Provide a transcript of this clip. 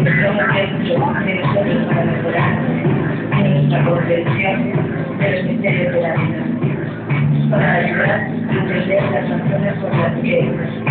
creo que hay mucho más de nosotros para mejorar en nuestra comprensión de los misterios de la vida, para ayudar a entender las razones por las que